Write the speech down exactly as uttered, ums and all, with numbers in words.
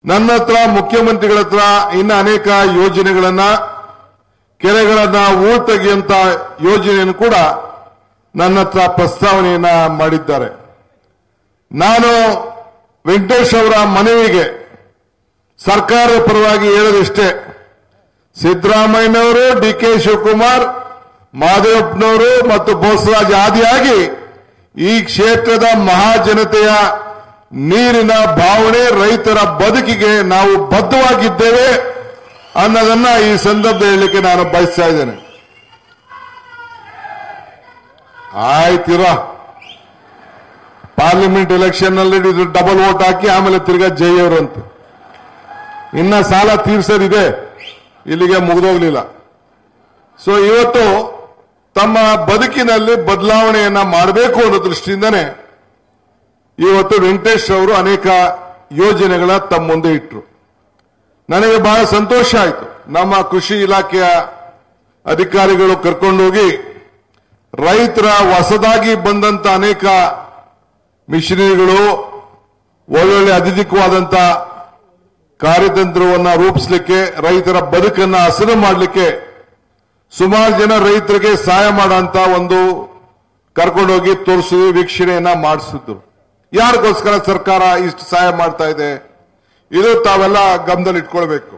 ನನ್ನ ಹತ್ರ ಮುಖ್ಯಮಂತ್ರಿಗಳ ಹತ್ರ ಇನ್ನ ಅನೇಕ ಯೋಜನೆಗಳನ್ನ ಕೆರೆಗಳನ್ನ ಹೂಳು ತೆಗೆಯುವಂತ ಯೋಜನೆಯನ್ನು ಕೂಡ ನನ್ನ ಹತ್ರ ಪ್ರಸ್ತಾವನೆಯನ್ನ ಮಾಡಿದ್ದಾರೆ. ನಾನು ವೆಂಕಟೇಶ್ ಅವರ ಮನವಿಗೆ ಸರ್ಕಾರದ ಪರವಾಗಿ ಹೇಳೋದಿಷ್ಟೇ, ಸಿದ್ದರಾಮಯ್ಯನವರು, ಡಿ ಕೆ ಶಿವಕುಮಾರ್, ಮಾದೇವಪ್ಪನವರು ಮತ್ತು ಬೋಸರಾಜ್ ಆದಿಯಾಗಿ ಈ ಕ್ಷೇತ್ರದ ಮಹಾಜನತೆಯ ನೀರಿನ ಭಾವನೆ, ರೈತರ ಬದುಕಿಗೆ ನಾವು ಬದ್ಧವಾಗಿದ್ದೇವೆ ಅನ್ನೋದನ್ನ ಈ ಸಂದರ್ಭದಲ್ಲಿ ಹೇಳಲಿಕ್ಕೆ ನಾನು ಬಯಸ್ತಾ ಇದ್ದೇನೆ. ಆಯ್ತಿರ ಪಾರ್ಲಿಮೆಂಟ್ ಎಲೆಕ್ಷನ್ ನಲ್ಲಿ ಡಬಲ್ ವೋಟ್ ಹಾಕಿ ಆಮೇಲೆ ತಿರ್ಗಾ ಜೈಯವರು ಅಂತ ಇನ್ನ ಸಾಲ ತೀರ್ಸೋದಿದೆ, ಇಲ್ಲಿಗೆ ಮುಗಿದೋಗ್ಲಿಲ್ಲ. ಸೊ ಇವತ್ತು ತಮ್ಮ ಬದುಕಿನಲ್ಲಿ ಬದಲಾವಣೆಯನ್ನ ಮಾಡಬೇಕು ಅನ್ನೋ ದೃಷ್ಟಿಯಿಂದನೇ ಇವತ್ತು ವೆಂಕಟೇಶ್ ಅವರು ಅನೇಕ ಯೋಜನೆಗಳ ತಮ್ಮ ಮುಂದೆ ಇಟ್ಟರು. ನನಗೆ ಬಹಳ ಸಂತೋಷ ಆಯಿತು. ನಮ್ಮ ಕೃಷಿ ಇಲಾಖೆಯ ಅಧಿಕಾರಿಗಳು ಕರ್ಕೊಂಡೋಗಿ ರೈತರ ಹೊಸದಾಗಿ ಬಂದಂತ ಅನೇಕ ಮಿಷನರಿಗಳು, ಒಳ್ಳೊಳ್ಳೆ ಅಧಿಕವಾದಂತ ಕಾರ್ಯತಂತ್ರವನ್ನು ರೂಪಿಸಲಿಕ್ಕೆ, ರೈತರ ಬದುಕನ್ನು ಹಸನು ಮಾಡಲಿಕ್ಕೆ ಸುಮಾರು ಜನ ರೈತರಿಗೆ ಸಹಾಯ ಮಾಡುವಂತ ಒಂದು ಕರ್ಕೊಂಡೋಗಿ ತೋರಿಸಿ ವೀಕ್ಷಣೆಯನ್ನ ಮಾಡಿಸಿದ್ರು. ಯಾರಿಗೋಸ್ಕರ ಸರ್ಕಾರ ಇಷ್ಟು ಸಹಾಯ ಮಾಡ್ತಾ ಇದೆ, ಇದು ತಾವೆಲ್ಲ ಗಮನದಲ್ಲಿ ಇಟ್ಕೊಳ್ಬೇಕು.